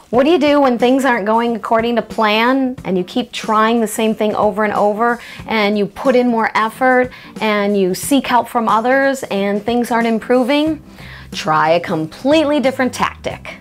What do you do when things aren't going according to plan and you keep trying the same thing over and over and you put in more effort and you seek help from others and things aren't improving? Try a completely different tactic.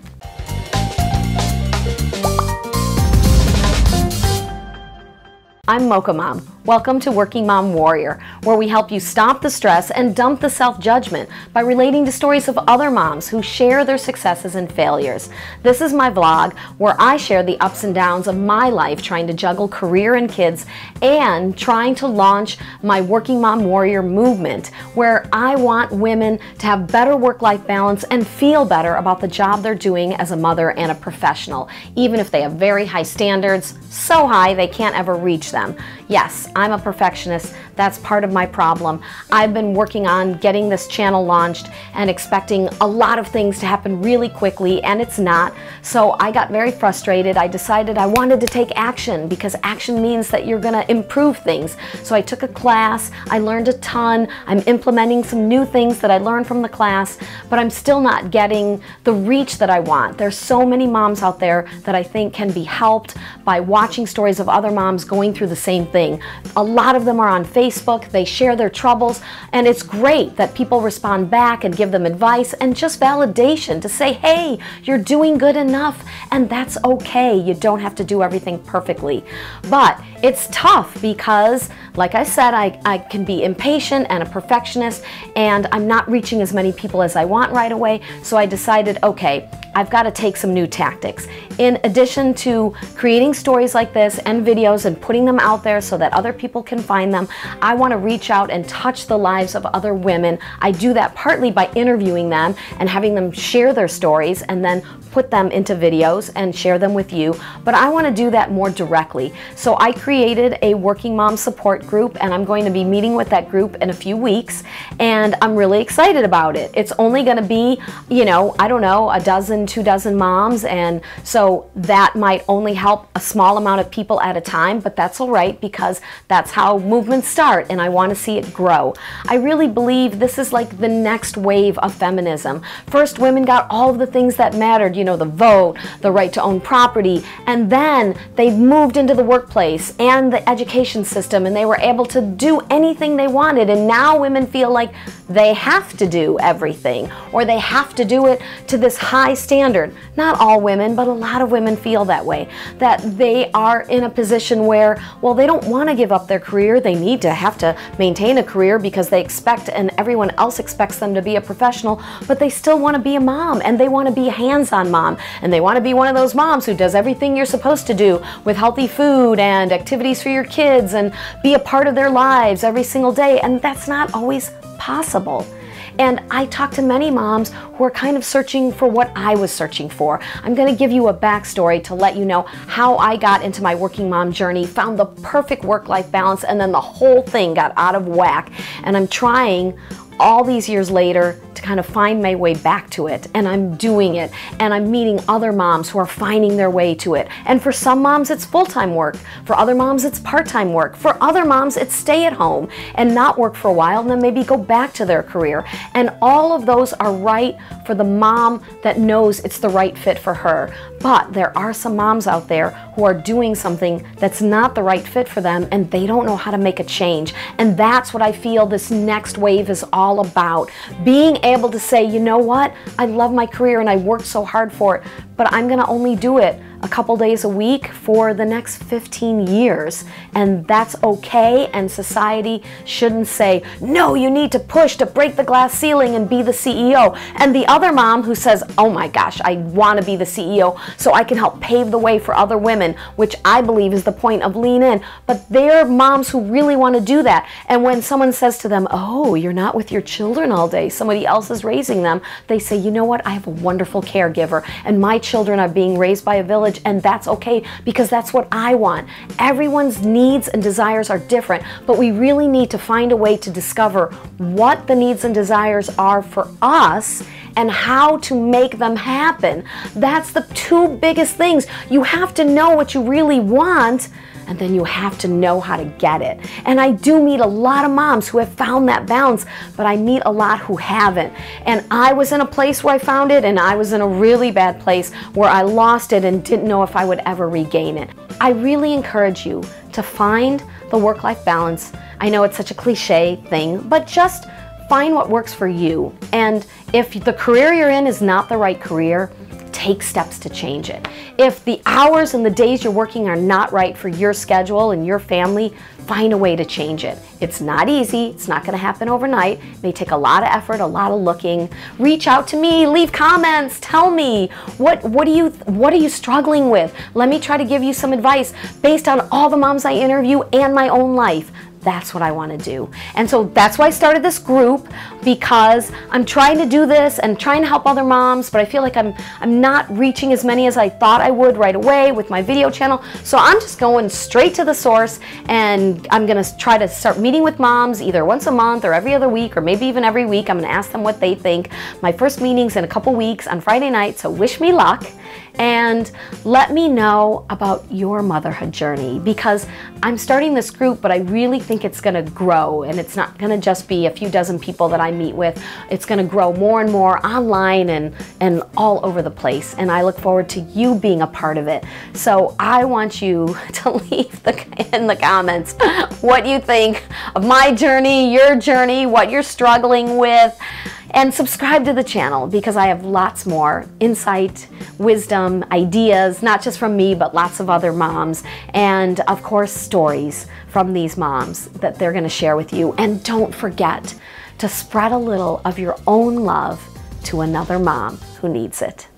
I'm Mocha Mom. Welcome to Working Mom Warrior, where we help you stop the stress and dump the self-judgment by relating to stories of other moms who share their successes and failures. This is my vlog where I share the ups and downs of my life trying to juggle career and kids and trying to launch my Working Mom Warrior movement, where I want women to have better work-life balance and feel better about the job they're doing as a mother and a professional, even if they have very high standards, so high they can't ever reach them. Yes, I'm a perfectionist. That's part of my problem. I've been working on getting this channel launched and expecting a lot of things to happen really quickly, and it's not. So I got very frustrated. I decided I wanted to take action because action means that you're gonna improve things. So I took a class, I learned a ton, I'm implementing some new things that I learned from the class, but I'm still not getting the reach that I want. There's so many moms out there that I think can be helped by watching stories of other moms going through the same thing. A lot of them are on Facebook, they share their troubles, and it's great that people respond back and give them advice and just validation to say, hey, you're doing good enough, and that's okay. You don't have to do everything perfectly. But it's tough because, like I said, I can be impatient and a perfectionist, and I'm not reaching as many people as I want right away, so I decided, okay, I've got to take some new tactics. In addition to creating stories like this and videos and putting them out there so that other people can find them, I want to reach out and touch the lives of other women. I do that partly by interviewing them and having them share their stories and then put them into videos and share them with you, but I want to do that more directly. So I created a Working Mom support group, and I'm going to be meeting with that group in a few weeks, and I'm really excited about it. It's only going to be, you know, I don't know, a dozen, 2 dozen moms, and so that might only help a small amount of people at a time, but that's all right because that's how movements start, and I want to see it grow. I really believe this is like the next wave of feminism. First, women got all of the things that mattered, you know, the vote, the right to own property, and then they moved into the workplace and the education system, and they were able to do anything they wanted, and now women feel like they have to do everything, or they have to do it to this high standard. Not all women, but a lot of women feel that way, that they are in a position where, well, they don't want to give up their career. They need to have to maintain a career because they expect, and everyone else expects them to be a professional, but they still want to be a mom, and they want to be a hands-on mom, and they want to be one of those moms who does everything you're supposed to do with healthy food and activities for your kids and be a part of their lives every single day, and that's not always possible. And I talk to many moms who are kind of searching for what I was searching for. I'm going to give you a backstory to let you know how I got into my working mom journey, found the perfect work-life balance, and then the whole thing got out of whack. And I'm trying all these years later to kind of find my way back to it, and I'm doing it, and I'm meeting other moms who are finding their way to it. And for some moms it's full-time work, for other moms it's part-time work, for other moms it's stay at home and not work for a while and then maybe go back to their career. And all of those are right for the mom that knows it's the right fit for her. But there are some moms out there who are doing something that's not the right fit for them, and they don't know how to make a change. And that's what I feel this next wave is all about. Being able to say, you know what, I love my career and I worked so hard for it, but I'm gonna only do it a couple days a week for the next 15 years. And that's okay, and society shouldn't say, no, you need to push to break the glass ceiling and be the CEO. And the other mom who says, oh my gosh, I want to be the CEO so I can help pave the way for other women, which I believe is the point of Lean In. But they're moms who really want to do that. And when someone says to them, oh, you're not with your children all day, somebody else is raising them, they say, you know what, I have a wonderful caregiver, and my children are being raised by a village, and that's okay because that's what I want. Everyone's needs and desires are different, but we really need to find a way to discover what the needs and desires are for us and how to make them happen. That's the 2 biggest things. You have to know what you really want, and then you have to know how to get it. And I do meet a lot of moms who have found that balance, but I meet a lot who haven't. And I was in a place where I found it, and I was in a really bad place where I lost it and didn't know if I would ever regain it. I really encourage you to find the work-life balance. I know it's such a cliche thing, but just find what works for you. And if the career you're in is not the right career, take steps to change it. If the hours and the days you're working are not right for your schedule and your family, find a way to change it. It's not easy. It's not going to happen overnight. It may take a lot of effort, a lot of looking. Reach out to me, leave comments, tell me what are you struggling with? Let me try to give you some advice based on all the moms I interview and my own life. That's what I want to do. And so that's why I started this group, because I'm trying to do this and trying to help other moms, but I feel like I'm not reaching as many as I thought I would right away with my video channel. So I'm just going straight to the source, and I'm going to try to start meeting with moms either once a month or every other week, or maybe even every week. I'm going to ask them what they think. My first meeting's in a couple weeks on Friday night, so wish me luck. And let me know about your motherhood journey, because I'm starting this group, but I really think it's going to grow, and it's not going to just be a few dozen people that I meet with. It's going to grow more and more online and all over the place, and I look forward to you being a part of it. So I want you to leave in the comments what you think of my journey, your journey, what you're struggling with. And subscribe to the channel, because I have lots more insight, wisdom, ideas, not just from me, but lots of other moms. And of course, stories from these moms that they're going to share with you. And don't forget to spread a little of your own love to another mom who needs it.